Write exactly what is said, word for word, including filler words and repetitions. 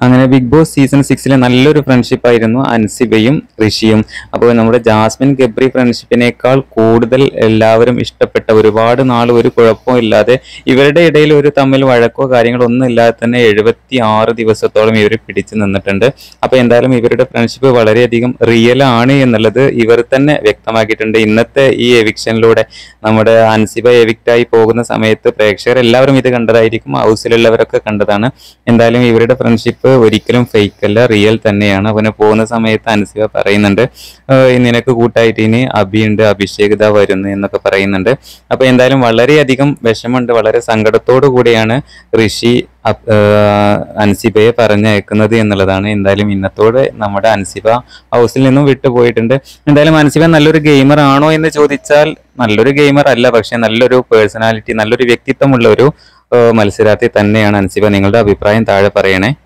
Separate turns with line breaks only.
അങ്ങനെ big boss season സിക്സിലെ നല്ലൊരു friendship ആയിരുന്നു അൻസിബയും ഋഷിയും. അപ്പോൾ നമ്മുടെ ജാസ്മിൻ ഗബ്രി ഫ്രണ്ട്ഷിപ്പിനേക്കാൾ കൂടുതൽ എല്ലാവരും ഇഷ്ടപ്പെട്ട, ഒരുപാട് നാൾ ഒരു കുഴപ്പവും ഇല്ലാതെ ഇവരുടെ ഇടയിൽ ഒരു തമ്മിൽ വഴക്കോ കാര്യങ്ങളോ ഒന്നും ഇല്ലാതെ തന്നെ എഴുപത്തി ആറ് ദിവസത്തോളം ഇവർ പിടിച്ചു നിന്നിട്ടുണ്ട്. അപ്പോൾ എന്തായാലും ഇവരുടെ ഫ്രണ്ട്ഷിപ്പ് വളരെയധികം റിയൽ ആണ് എന്നുള്ളത് ഇവർ തന്നെ വ്യക്തമാക്കിയിട്ടുണ്ട്. ഇന്നത്തെ ഈ എവിക്ഷനിലൂടെ നമ്മുടെ അൻസിബ എവിക്റ്റായി പോകുന്ന സമയത്ത് പ്രേക്ഷകർ എല്ലാവരും ഇത് കണ്ടതായിരിക്കും, ഹൗസിലുള്ളവരൊക്കെ കണ്ടതാണ്. എന്തായാലും ഇവരുടെ ഫ്രണ്ട്ഷിപ്പ് ഒരിക്കലും ഫേക്ക് അല്ല, റിയൽ തന്നെയാണ്. അവന് പോകുന്ന സമയത്ത് അൻസിബ പറയുന്നുണ്ട് നിനക്ക് കൂട്ടായിട്ട് ഇനി അഭിയുണ്ട്, അഭിഷേക് ഇതാ വരുന്നു എന്നൊക്കെ പറയുന്നുണ്ട്. അപ്പൊ എന്തായാലും വളരെയധികം വിഷമമുണ്ട്, വളരെ സങ്കടത്തോടു കൂടിയാണ് ഋഷി അൻസിബയെ പറഞ്ഞയക്കുന്നത് എന്നുള്ളതാണ്. എന്തായാലും ഇന്നത്തോടെ നമ്മുടെ അൻസിബ ഹൗസിൽ നിന്നും വിട്ടുപോയിട്ടുണ്ട്. എന്തായാലും അൻസിബ നല്ലൊരു ഗെയിമർ ആണോ എന്ന് ചോദിച്ചാൽ നല്ലൊരു ഗെയിമർ അല്ല, പക്ഷെ നല്ലൊരു പേഴ്സണാലിറ്റി, നല്ലൊരു വ്യക്തിത്വമുള്ള ഒരു മത്സരാർത്ഥി തന്നെയാണ് അൻസിബ. നിങ്ങളുടെ അഭിപ്രായം താഴെ പറയണേ.